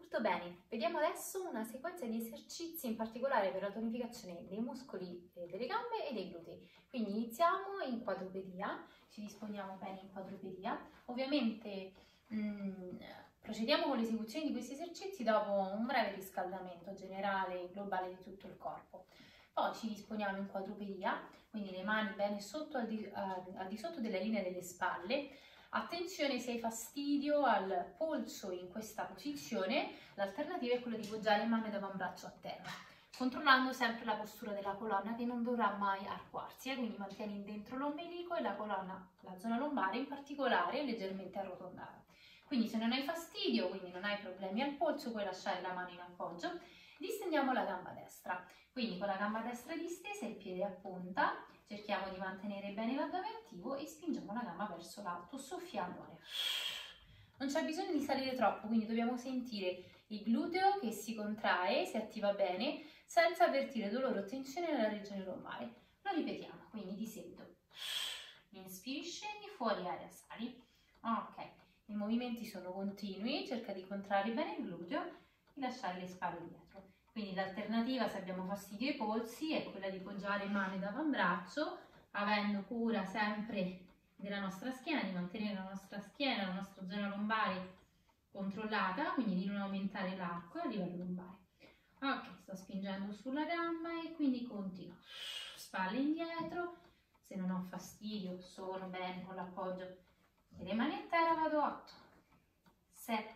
Molto bene, vediamo adesso una sequenza di esercizi in particolare per la tonificazione dei muscoli delle gambe e dei glutei. Quindi iniziamo in quadrupedia, ci disponiamo bene in quadrupedia. Ovviamente procediamo con l'esecuzione di questi esercizi dopo un breve riscaldamento generale globale di tutto il corpo. Poi ci disponiamo in quadrupedia, quindi le mani bene sotto al di sotto della linea delle spalle. Attenzione, se hai fastidio al polso in questa posizione, l'alternativa è quella di poggiare mano ed avambraccio a terra, controllando sempre la postura della colonna che non dovrà mai arcuarsi, quindi mantieni dentro l'ombelico e la colonna, la zona lombare in particolare, leggermente arrotondata. Quindi se non hai fastidio, quindi non hai problemi al polso, puoi lasciare la mano in appoggio. Distendiamo la gamba destra, quindi con la gamba destra distesa il piede a punta, cerchiamo di mantenere bene l'addome attivo e spingiamo la gamba verso l'alto, soffiando aria. Non c'è bisogno di salire troppo, quindi dobbiamo sentire il gluteo che si contrae, si attiva bene, senza avvertire dolore o tensione nella regione lombare. Lo ripetiamo, quindi di seguito. Inspiri, scendi, fuori aria, sali. Ok, i movimenti sono continui, cerca di contrarre bene il gluteo e lasciare le spalle dietro. Quindi l'alternativa, se abbiamo fastidio ai polsi, è quella di poggiare mano ed avambraccio, avendo cura sempre della nostra schiena, di mantenere la nostra schiena, la nostra zona lombare controllata, quindi di non aumentare l'arco a livello lombare. Ok, sto spingendo sulla gamba e quindi continuo. Spalle indietro, se non ho fastidio, sono bene con l'appoggio delle mani a terra, vado 8, 7,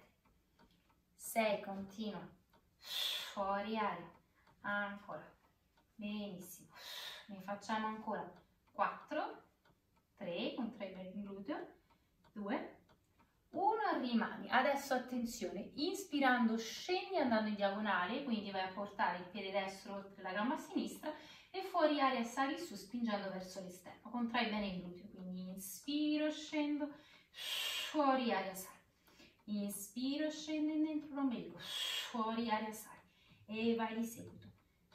6, continuo. Fuori aria, ancora, benissimo, ne facciamo ancora 4, 3, contrai bene il gluteo, 2, 1, rimani. Adesso attenzione, inspirando scendi andando in diagonale, quindi vai a portare il piede destro oltre la gamba sinistra e fuori aria sali su spingendo verso l'esterno, contrai bene il gluteo, quindi inspiro, scendo, fuori aria sali, inspiro, scendo dentro l'ombelico, fuori aria sali. E vai di seguito.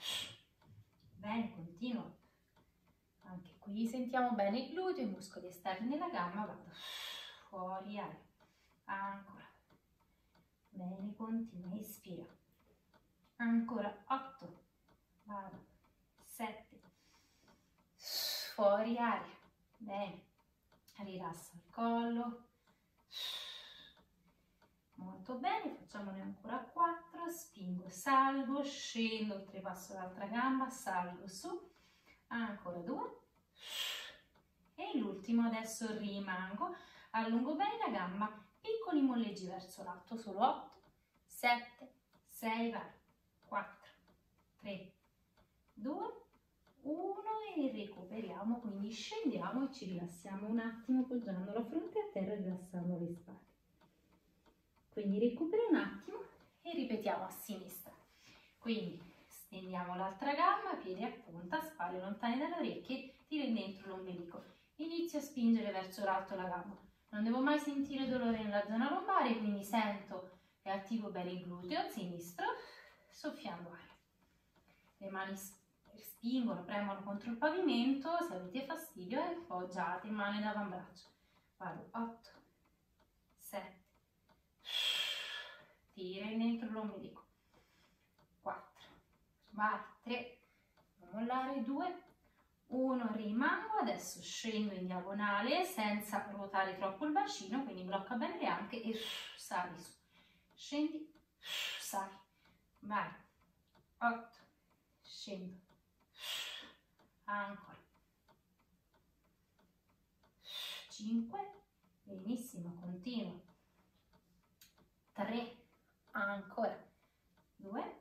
Bene, continua. Anche qui sentiamo bene il gluteo, i muscoli esterni della gamba, vado fuori aria. Ancora. Bene, continua, ispira. Ancora 8. Vado. 7. Fuori aria. Bene. Rilassa il collo. Molto bene, facciamone ancora 4, spingo, salgo, scendo, oltrepasso l'altra gamba, salgo su, ancora 2 e l'ultimo, adesso rimango, allungo bene la gamba, piccoli molleggi verso l'alto, solo 8, 7, 6, vai, 4, 3, 2, 1 e recuperiamo, quindi scendiamo e ci rilassiamo un attimo poggiando la fronte a terra e rilassando le spalle. Quindi recupero un attimo e ripetiamo a sinistra. Quindi stendiamo l'altra gamba, piedi a punta, spalle lontane dalle orecchie, tiro dentro l'ombelico. Inizio a spingere verso l'alto la gamba. Non devo mai sentire dolore nella zona lombare, quindi sento e attivo bene il gluteo sinistro, soffiando aria. Le mani spingono, premono contro il pavimento, se avete fastidio appoggiate mano ed avambraccio. Vado 8, 7, tira dentro l'ombelico, 4, vai, 3, non mollare, 2, 1, rimango, adesso scendo in diagonale senza ruotare troppo il bacino, quindi blocca bene le anche e sali su, scendi, sali, vai, 8, scendo, ancora, 5, benissimo, continuo, 3, ancora, 2,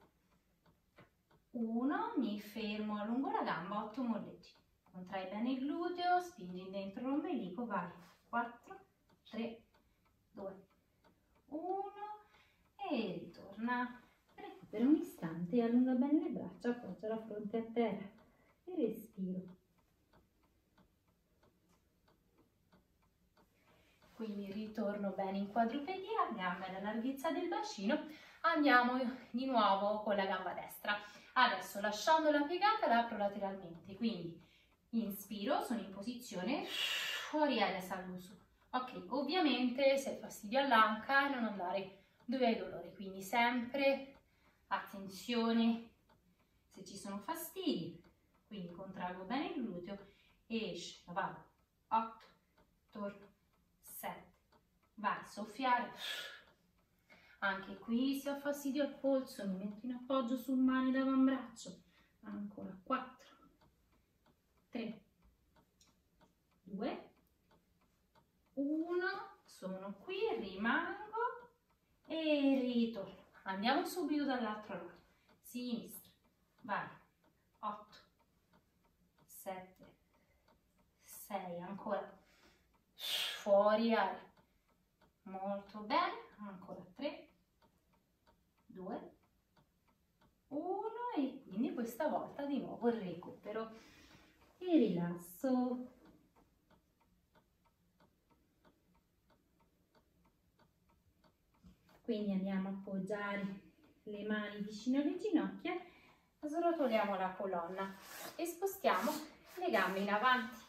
1, mi fermo, allungo la gamba, 8 molleggi, contrai bene il gluteo, spingi dentro l'ombelico, vai, 4, 3, 2, 1 e ritorna, recupera un istante, allunga bene le braccia, appoggia la fronte a terra e respiro. Quindi ritorno bene in quadrupedia, gambe alla larghezza del bacino, andiamo di nuovo con la gamba destra. Adesso lasciando la piegata la apro lateralmente, quindi inspiro, sono in posizione, fuori aria salgo su. Ok, ovviamente se hai fastidio all'anca non andare dove hai dolore, quindi sempre attenzione se ci sono fastidi, quindi contraggo bene il gluteo e scendo, vado, 8, torno, 7, vai, soffiare, anche qui se ho fastidio al polso mi metto in appoggio sul mani d'avambraccio, ancora 4, 3, 2, 1, sono qui, rimango e ritorno. Andiamo subito dall'altro lato, sinistra, vai, 8, 7, 6, ancora, fuori aria, molto bene, ancora 3, 2, 1 e quindi questa volta di nuovo recupero e rilasso. Quindi andiamo a appoggiare le mani vicino alle ginocchia, srotoliamo la colonna e spostiamo le gambe in avanti.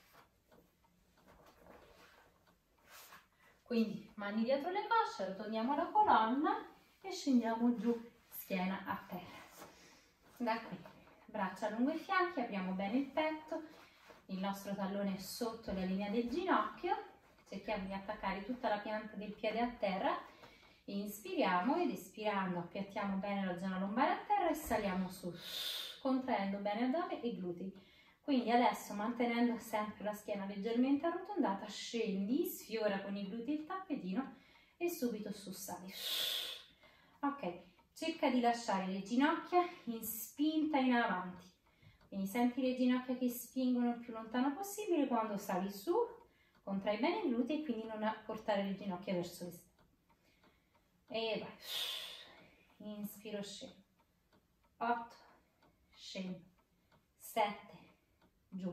Quindi mani dietro le cosce, rotoliamo la colonna e scendiamo giù, schiena a terra. Da qui, braccia lungo i fianchi, apriamo bene il petto, il nostro tallone è sotto la linea del ginocchio, cerchiamo di attaccare tutta la pianta del piede a terra. Inspiriamo ed espirando appiattiamo bene la zona lombare a terra e saliamo su, contraendo bene addome e glutei. Quindi adesso, mantenendo sempre la schiena leggermente arrotondata, scendi, sfiora con i glutei il tappetino e subito su sali. Ok, cerca di lasciare le ginocchia in spinta in avanti. Quindi senti le ginocchia che spingono il più lontano possibile quando sali su, contrai bene i glutei e quindi non portare le ginocchia verso l'esterno. E vai, inspiro, scendo, 8, scendo, 7, giù,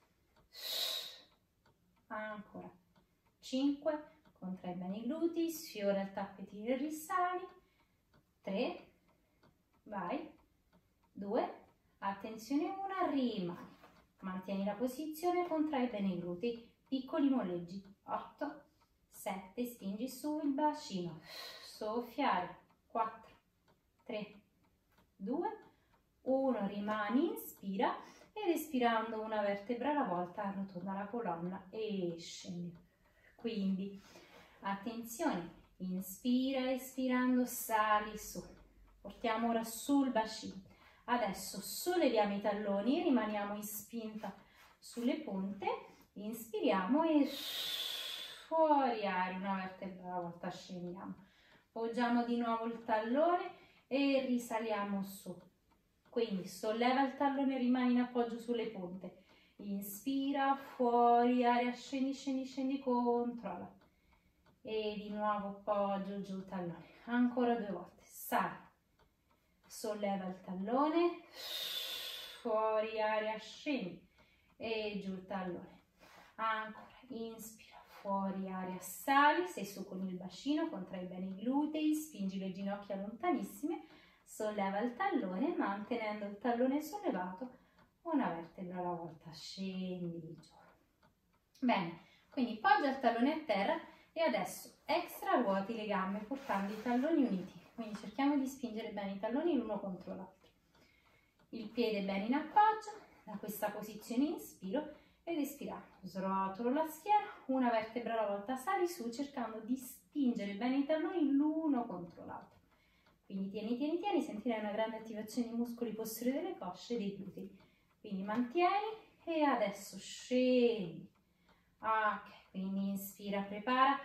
ancora, 5, contrai bene i glutei, sfiora il tappetino e risali, 3, vai, 2, attenzione 1, rimani, mantieni la posizione, contrai bene i glutei, piccoli molleggi, 8, 7, spingi su il bacino, soffiare, 4, 3, 2, 1, rimani, inspira ed espirando una vertebra alla volta arrotonda la colonna e scendi. Quindi attenzione, inspira, espirando sali su, portiamo ora sul bacino. Adesso solleviamo i talloni, rimaniamo in spinta sulle punte, inspiriamo e fuori aria, una vertebra alla volta scendiamo. Poggiamo di nuovo il tallone e risaliamo su. Quindi solleva il tallone, rimani in appoggio sulle punte. Inspira, fuori aria, scendi, scendi, scendi, controlla. E di nuovo appoggio giù il tallone. Ancora 2 volte. Sali. Solleva il tallone, fuori aria, scendi e giù il tallone. Ancora, inspira. Fuori aria, sali, sei su con il bacino, contrai bene i glutei, spingi le ginocchia lontanissime, solleva il tallone, mantenendo il tallone sollevato, una vertebra alla volta, scendi giù. Bene, quindi poggia il tallone a terra e adesso extra ruoti le gambe portando i talloni uniti, quindi cerchiamo di spingere bene i talloni l'uno contro l'altro. Il piede bene in appoggio, da questa posizione inspiro, ed espirando, srotolo la schiena, una vertebra alla volta, sali su cercando di spingere bene i talloni l'uno contro l'altro. Quindi tieni, tieni, tieni, sentirai una grande attivazione dei muscoli posteriori delle cosce e dei glutei. Quindi mantieni e adesso scendi. Ok, quindi inspira, prepara,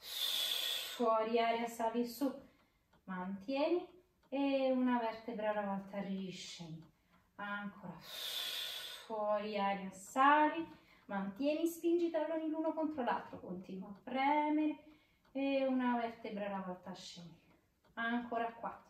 fuori aria, sali su, mantieni e una vertebra alla volta riscendi. Ancora. Fuori aria, sali, mantieni, spingi i talloni l'uno contro l'altro, continua a premere e una vertebra alla volta scendi. Ancora 4.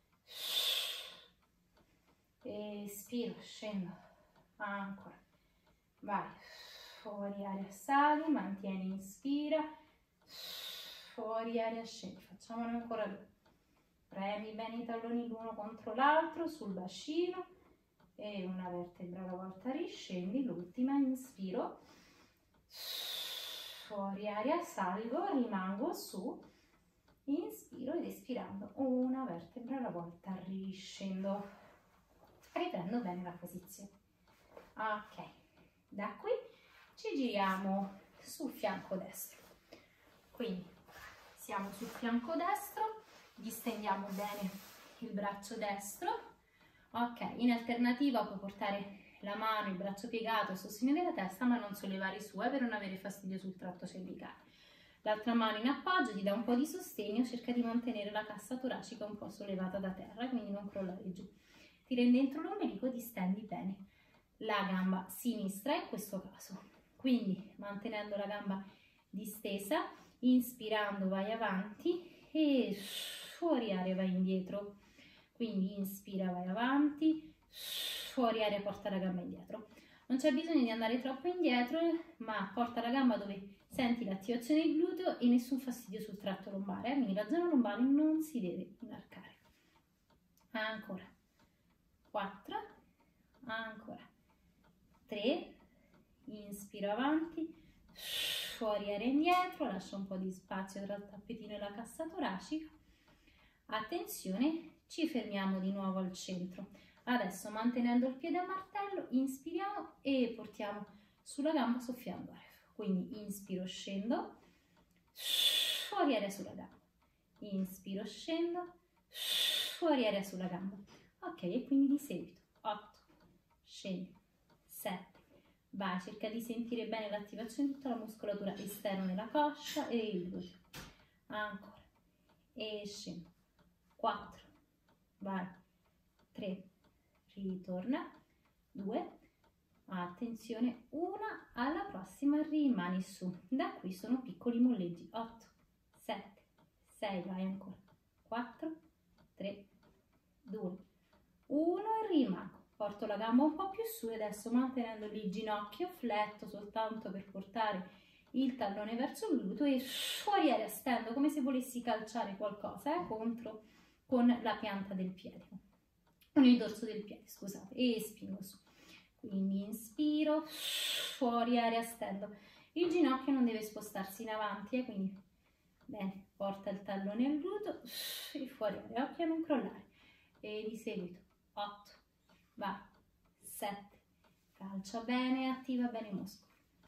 Espiro, scendo. Ancora. Vai. Fuori aria, sali, mantieni, inspira. Fuori aria, scendi. Facciamone ancora 2. Premi bene i talloni l'uno contro l'altro sul bacino. E una vertebra alla volta riscendi, l'ultima, inspiro, fuori aria, salgo, rimango su, inspiro ed espirando una vertebra alla volta riscendo, riprendo bene la posizione. Ok, da qui ci giriamo sul fianco destro, quindi siamo sul fianco destro, distendiamo bene il braccio destro. Ok, in alternativa puoi portare la mano, il braccio piegato a sostegno della testa, ma non sollevare su per non avere fastidio sul tratto cervicale. L'altra mano in appoggio ti dà un po' di sostegno, cerca di mantenere la cassa toracica un po' sollevata da terra, quindi non crollare giù. Ti rendi dentro l'ombelico, distendi bene la gamba sinistra in questo caso. Quindi mantenendo la gamba distesa, inspirando vai avanti e fuori aria vai indietro. Quindi inspira vai avanti, fuori aria porta la gamba indietro. Non c'è bisogno di andare troppo indietro, ma porta la gamba dove senti l'attivazione del gluteo e nessun fastidio sul tratto lombare, quindi la zona lombare non si deve inarcare. Ancora 4, ancora 3, inspiro avanti, fuori aria indietro, lascia un po' di spazio tra il tappetino e la cassa toracica. Attenzione, ci fermiamo di nuovo al centro. Adesso mantenendo il piede a martello, inspiriamo e portiamo sulla gamba soffiando aria. Quindi inspiro, scendo, fuori aria sulla gamba. Inspiro, scendo, fuori aria sulla gamba. Ok, e quindi di seguito 8, scendi, 7, vai, cerca di sentire bene l'attivazione di tutta la muscolatura esterna della coscia e il gluteo. Ancora, e scendo, 4, vai, 3, ritorna, 2, attenzione, 1, alla prossima rimani su. Da qui sono piccoli molleggi, 8, 7, 6, vai ancora, 4, 3, 2, 1 e rimango. Porto la gamba un po' più su e adesso mantenendo il ginocchio fletto soltanto per portare il tallone verso il gluteo e fuori aria stendo come se volessi calciare qualcosa contro con la pianta del piede, con il dorso del piede, scusate, e spingo su. Quindi inspiro, fuori aria stendo. Il ginocchio non deve spostarsi in avanti, quindi bene, porta il tallone al gluteo e fuori aria, occhio a non crollare. E di seguito 8, vai, 7, calcia bene, attiva bene i muscoli.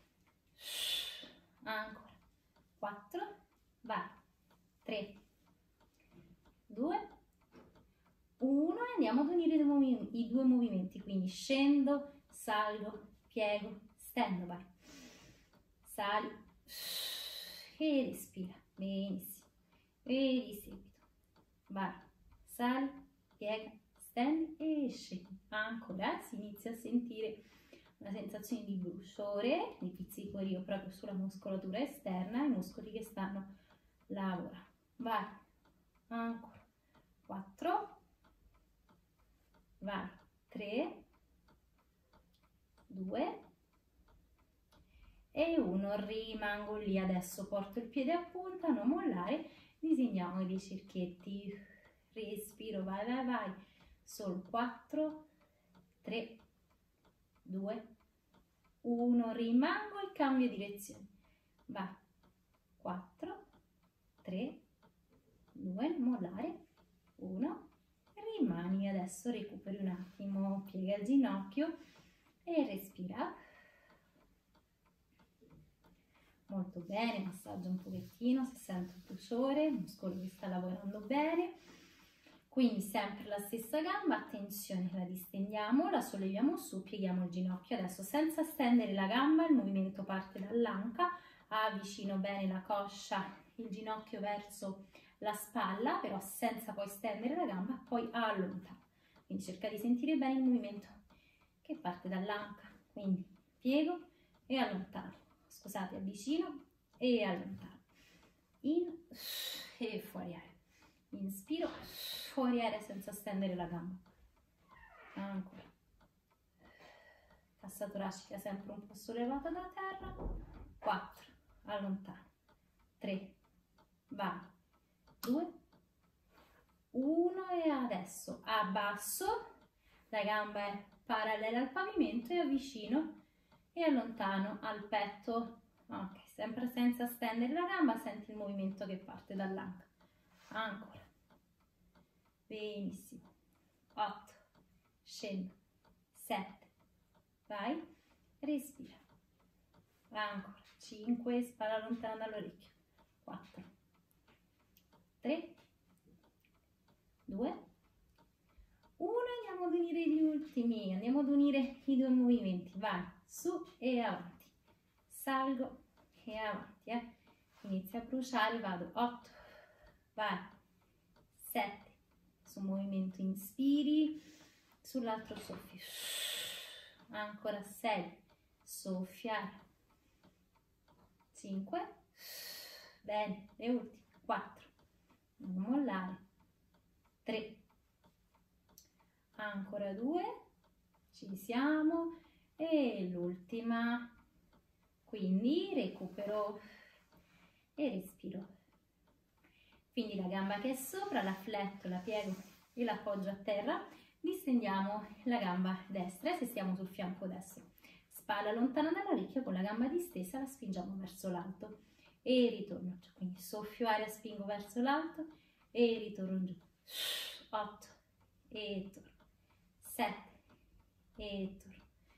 Ancora 4, vai, 3, 2, 1 e andiamo ad unire i due movimenti, quindi scendo, salgo, piego, stendo, vai, sali e respira, benissimo, e di seguito, vai, sali, piega, stendi e scendi. Ancora si inizia a sentire una sensazione di bruciore, di pizzicorio proprio sulla muscolatura esterna, i muscoli che stanno lavorando. Vai, ancora 4, vai, 3, 2 e 1, rimango lì. Adesso porto il piede a punta, non mollare, disegniamo dei cerchietti, respiro, vai, vai, vai, solo 4, 3, 2, 1, rimango e cambio direzione, vai, 4, 3, 2, non mollare, 1, rimani. Adesso recuperi un attimo, piega il ginocchio e respira. Molto bene, massaggia un pochettino se sento il bruciore, il muscolo che sta lavorando bene. Quindi sempre la stessa gamba, attenzione, la distendiamo, la solleviamo su, pieghiamo il ginocchio. Adesso senza stendere la gamba, il movimento parte dall'anca, avvicino bene la coscia, il ginocchio verso la spalla, però senza poi stendere la gamba, poi allontano. Quindi cerca di sentire bene il movimento che parte dall'anca, quindi piego e allontano. Scusate, avvicino e allontano, in e fuori aria, inspiro, fuori aria senza stendere la gamba, ancora, cassa toracica sempre un po' sollevata da terra, 4, allontano, 3, vai, 2, 1 e adesso abbasso, la gamba è parallela al pavimento e avvicino e allontano al petto. Ok, sempre senza stendere la gamba, senti il movimento che parte dall'anca. ancora, benissimo, 8, scendo, 7, vai, respira, ancora, 5, spalla lontana dall'orecchio, 4, 3, 2, 1, andiamo ad unire gli ultimi, andiamo ad unire i due movimenti, vai, su e avanti, salgo e avanti, inizia a bruciare, vado, 8, vai, 7, su movimento inspiri, sull'altro soffio, ancora 6, soffiare, 5, bene, le ultime, 4, non mollare, 3, ancora 2, ci siamo, e l'ultima, quindi recupero e respiro. Quindi la gamba che è sopra, la fletto, la piego e la appoggio a terra, distendiamo la gamba destra se stiamo sul fianco destro. Spalla lontana dall'orecchio, con la gamba distesa la spingiamo verso l'alto e ritorno giù. Quindi soffio aria, spingo verso l'alto e ritorno giù. 8 e torno. 7 e torno.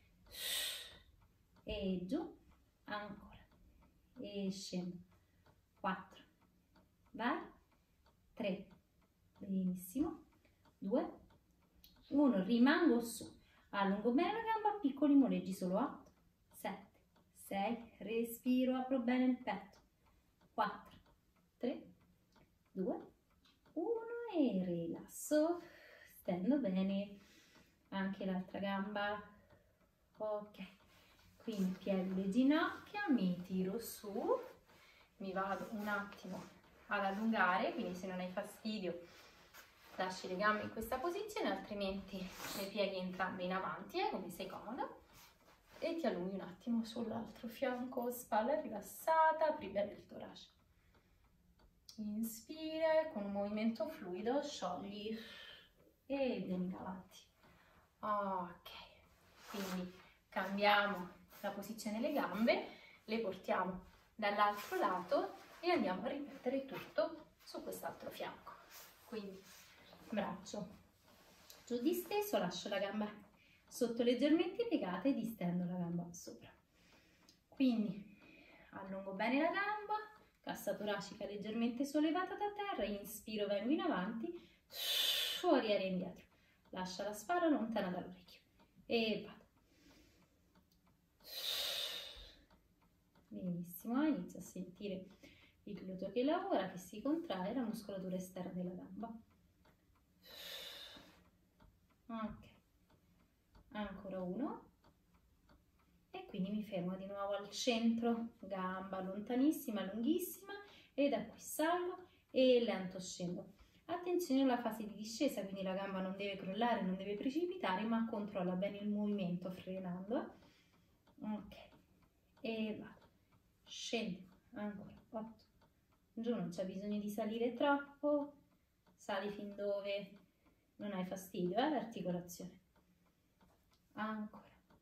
E giù, ancora. E scendo. 4. Vai. 3. Benissimo. 2. 1. Rimango su. Allungo bene la gamba, piccoli moleggi solo 8, 7, 6, respiro, apro bene il petto, 4, 3, 2, 1 e rilasso, stendo bene anche l'altra gamba, ok, quindi piego le ginocchia, mi tiro su, mi vado un attimo ad allungare, quindi se non hai fastidio lasci le gambe in questa posizione, altrimenti le pieghi entrambe in avanti, come sei comoda, e ti allunghi un attimo sull'altro fianco, spalla rilassata, apri bene il torace. Inspira, con un movimento fluido sciogli e vieni avanti. Ok, quindi cambiamo la posizione delle gambe, le portiamo dall'altro lato e andiamo a ripetere tutto su quest'altro fianco. Quindi braccio giù disteso, lascio la gamba sotto leggermente piegata e distendo la gamba sopra. Quindi allungo bene la gamba, cassa toracica leggermente sollevata da terra, inspiro, vengo in avanti, fuori aria indietro, lascia la spalla lontana dall'orecchio e vado. Benissimo, inizio a sentire il gluteo che lavora, che si contrae, la muscolatura esterna della gamba. Ok, ancora 1 e quindi mi fermo di nuovo al centro, gamba lontanissima, lunghissima, e da qui salgo e lento scendo. Attenzione alla fase di discesa, quindi la gamba non deve crollare, non deve precipitare, ma controlla bene il movimento frenando. Ok, e vado, scendo, ancora 8, giù, non c'è bisogno di salire troppo, sali fin dove non hai fastidio, l'articolazione. Ancora.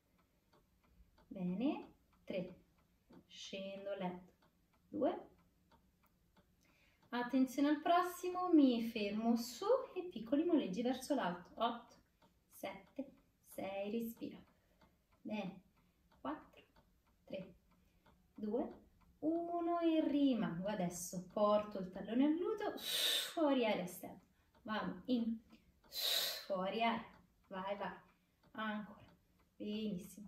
Bene. 3. Scendo lento. 2. Attenzione al prossimo, mi fermo su e piccoli moleggi verso l'alto. 8, 7, 6, respiro. Bene. 4, 3, 2, 1 e rimango. Adesso porto il tallone al gluteo, fuori aria esterna. Vado in, fuori aria, vai, vai, ancora, benissimo,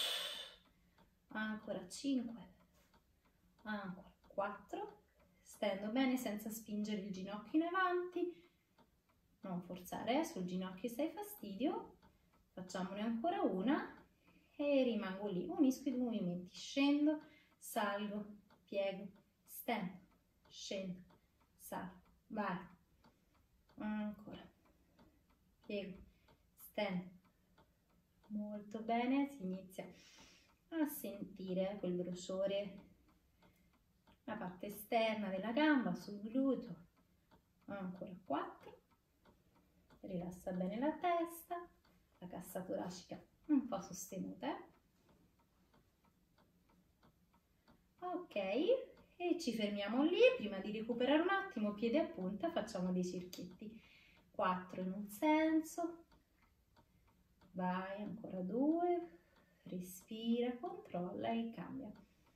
ancora 5, ancora 4, stendo bene senza spingere il ginocchio in avanti, non forzare, sul ginocchio se hai fastidio, facciamone ancora una e rimango lì, unisco i due movimenti, scendo, salgo, piego, stendo, scendo, salgo, vai, ancora, piego, stendo, molto bene, si inizia a sentire quel bruciore, la parte esterna della gamba, sul gluteo, ancora 4, rilassa bene la testa, la cassa toracica un po' sostenuta, ok, e ci fermiamo lì. Prima di recuperare un attimo, piede a punta, facciamo dei cerchietti. 4 in un senso, vai, ancora 2, respira, controlla e cambia.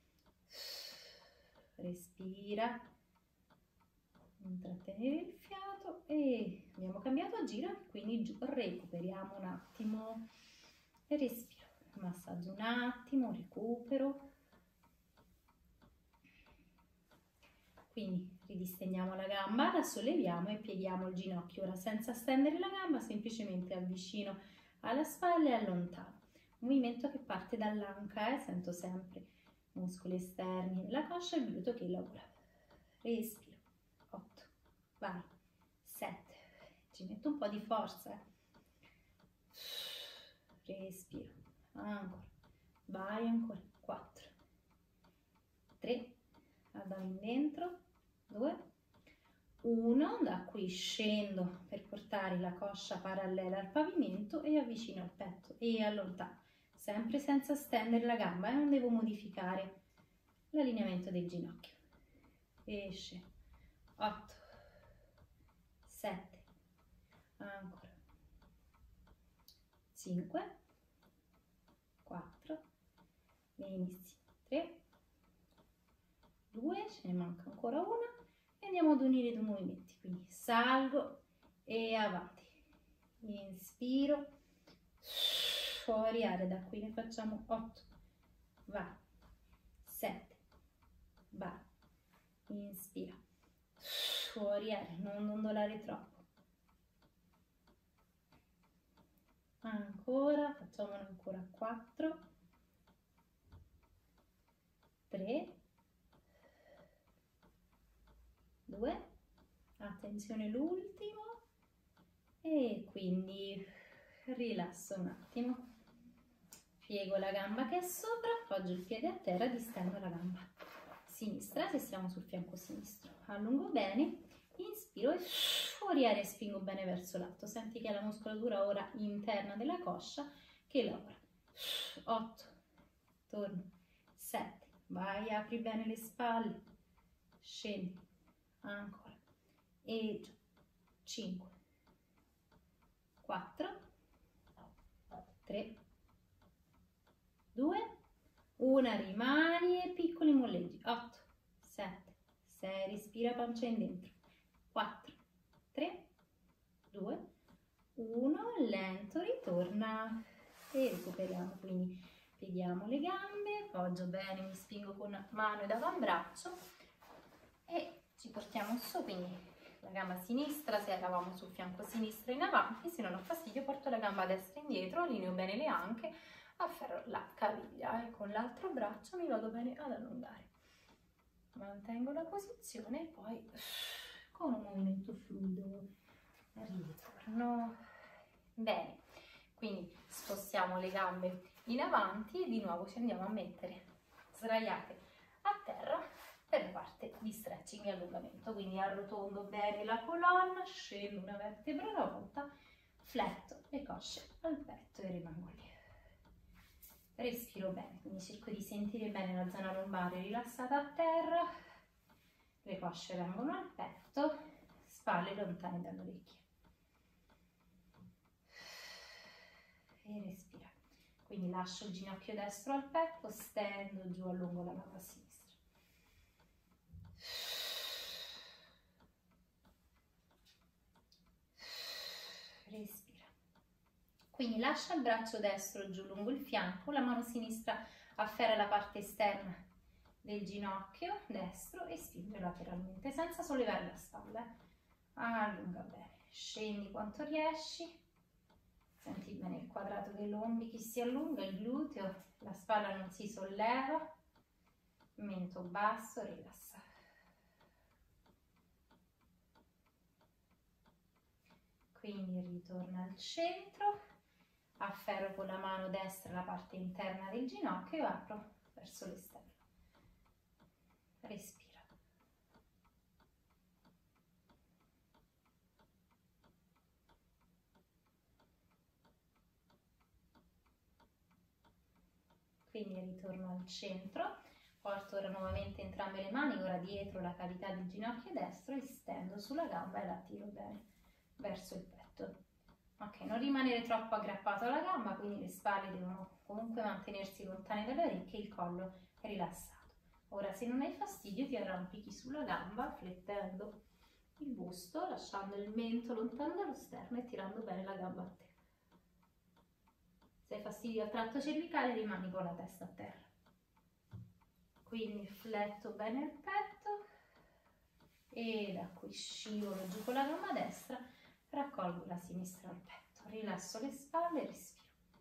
Respira, non trattenere il fiato e abbiamo cambiato giro, quindi giù, recuperiamo un attimo, respiro, massaggio un attimo, recupero. Quindi ridistendiamo la gamba, la solleviamo e pieghiamo il ginocchio. Ora senza stendere la gamba, semplicemente avvicino alla spalla e allontano. Movimento che parte dall'anca, sento sempre muscoli esterni della coscia e il gluteo che lavora. Respiro, 8, vai, 7, ci metto un po' di forza. Respiro, ancora, vai ancora, 4, 3, andiamo in dentro, 2, 1, da qui scendo per portare la coscia parallela al pavimento e avvicino al petto e allontano, sempre senza stendere la gamba, non devo modificare l'allineamento del ginocchio. Esce, 8, 7, ancora, 5, 4, benissimo, 3, 2, ce ne manca ancora una e andiamo ad unire i due movimenti, quindi salgo e avanti, inspiro, fuori aria, da qui ne facciamo 8, va, 7, va, inspira, fuori aria, non ondolare troppo, ancora, facciamone ancora 4, 3, 2, attenzione l'ultimo e quindi rilasso un attimo, piego la gamba che è sopra, appoggio il piede a terra, distendo la gamba sinistra se siamo sul fianco sinistro, allungo bene, inspiro e fuori aria spingo bene verso l'alto, senti che è la muscolatura ora interna della coscia che lavora. 8, torno, 7, vai, apri bene le spalle, scendi, ancora, e giù, 5, 4, 3, 2, 1, rimani e piccoli molleggi, 8, 7, 6, respira pancia in dentro, 4, 3, 2, 1, lento, ritorna e recuperiamo, quindi pieghiamo le gambe, appoggio bene, mi spingo con mano ed avambraccio e ci portiamo su, quindi la gamba sinistra se eravamo sul fianco sinistro in avanti, se non ho fastidio porto la gamba destra indietro, allineo bene le anche, afferro la caviglia e con l'altro braccio mi vado bene ad allungare. Mantengo la posizione e poi con un movimento fluido ritorno. Bene, quindi spostiamo le gambe in avanti e di nuovo ci andiamo a mettere sdraiate a terra per la parte di stretching e allungamento, quindi arrotondo bene la colonna, scendo una vertebra alla volta, fletto le cosce al petto e rimango lì. Respiro bene, quindi cerco di sentire bene la zona lombare rilassata a terra, le cosce vengono al petto, spalle lontane dalle orecchie. E respira. Quindi lascio il ginocchio destro al petto, stendo giù, allungo la gamba sinistra. Respira. Quindi lascia il braccio destro giù lungo il fianco, la mano sinistra afferra la parte esterna del ginocchio destro e spinge lateralmente senza sollevare la spalla. Allunga bene, scendi quanto riesci. Senti bene il quadrato dell'ombelico che si allunga, il gluteo, la spalla non si solleva, mento basso, rilassa. Quindi ritorna al centro, afferro con la mano destra la parte interna del ginocchio e apro verso l'esterno. Respira. Quindi ritorno al centro, Porto ora nuovamente entrambe le mani, ora dietro la cavità del ginocchio destro e stendo sulla gamba e la tiro bene verso il petto. Ok, non rimanere troppo aggrappato alla gamba, quindi le spalle devono comunque mantenersi lontane dalle orecchie e il collo rilassato. Ora, se non hai fastidio, ti arrampichi sulla gamba, flettendo il busto, lasciando il mento lontano dallo sterno e tirando bene la gamba a terra. Se hai fastidio al tratto cervicale, rimani con la testa a terra. Quindi fletto bene il petto e da qui scivolo giù con la gamba destra, raccolgo la sinistra al petto, rilasso le spalle e respiro.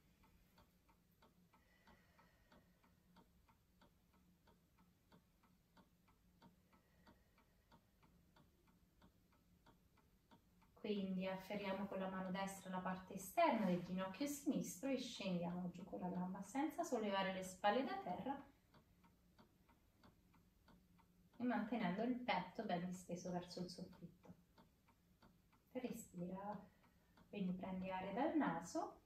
Quindi afferriamo con la mano destra la parte esterna del ginocchio sinistro e scendiamo giù con la gamba senza sollevare le spalle da terra e mantenendo il petto ben disteso verso il soffitto. Respira, quindi prendi aria dal naso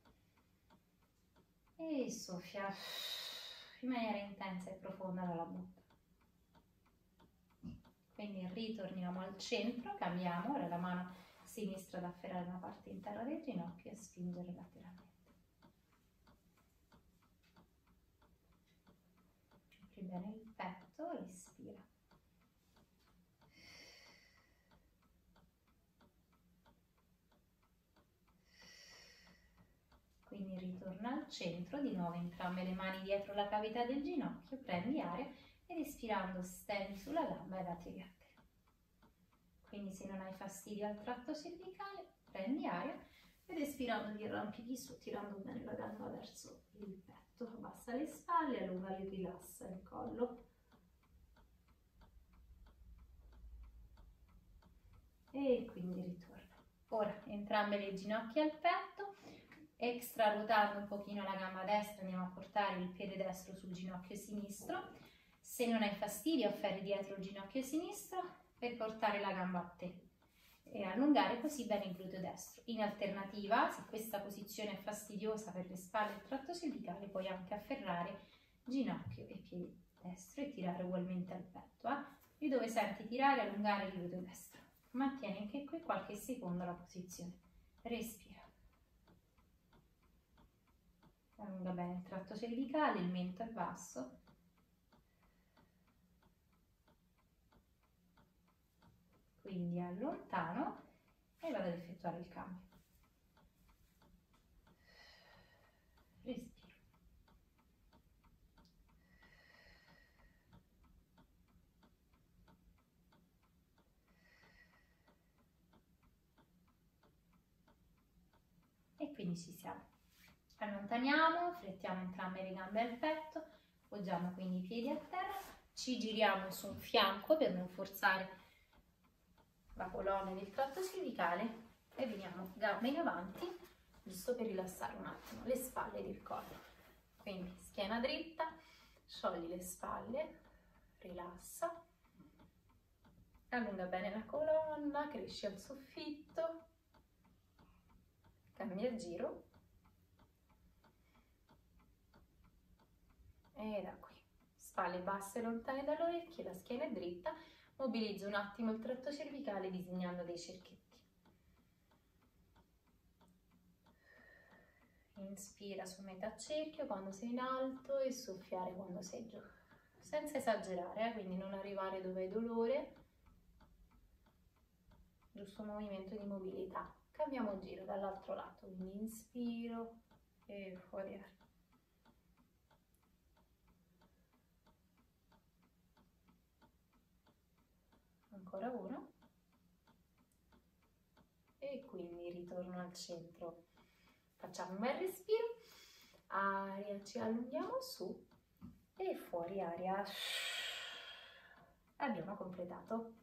e soffia in maniera intensa e profonda dalla bocca. Quindi ritorniamo al centro, cambiamo, ora la mano sinistra ad afferrare la parte interna del ginocchio e spingere lateralmente. Apri bene il petto, respira. Quindi ritorna al centro, di nuovo entrambe le mani dietro la cavità del ginocchio, prendi aria e respirando stendi sulla gamba e la tiri a terra. Quindi se non hai fastidio al tratto cervicale, prendi aria e respirando ti arrampichi su, tirando bene la gamba verso il petto. Abbassa le spalle, allunga e rilassa il collo. E quindi ritorna. Ora entrambe le ginocchia al petto, extra ruotando un pochino la gamba destra, andiamo a portare il piede destro sul ginocchio sinistro. Se non hai fastidio, afferri dietro il ginocchio sinistro per portare la gamba a te e allungare così bene il gluteo destro. In alternativa, se questa posizione è fastidiosa per le spalle e il tratto cervicale, puoi anche afferrare ginocchio e piede destro e tirare ugualmente al petto. Qui dove senti tirare, allungare il gluteo destro. Mantieni anche qui qualche secondo la posizione. Respira. Allunga bene il tratto cervicale, il mento è basso. Quindi allontano e vado ad effettuare il cambio. Respiro. E quindi ci siamo. Allontaniamo, flettiamo entrambe le gambe al petto, poggiamo quindi i piedi a terra, ci giriamo su un fianco per non forzare la colonna del tratto cervicale e veniamo gambe in avanti, giusto per rilassare un attimo le spalle ed il collo. Quindi schiena dritta, sciogli le spalle, rilassa, allunga bene la colonna, cresci al soffitto, cambia giro e da qui, spalle basse lontane dalle orecchie, la schiena è dritta, mobilizzo un attimo il tratto cervicale disegnando dei cerchietti. Inspira su metà cerchio quando sei in alto e soffiare quando sei giù, senza esagerare, quindi non arrivare dove hai dolore, giusto movimento di mobilità. Cambiamo giro dall'altro lato, quindi inspiro e fuori aria. Ancora uno. E quindi ritorno al centro. Facciamo un bel respiro, aria, ci allunghiamo su e fuori aria. Abbiamo completato.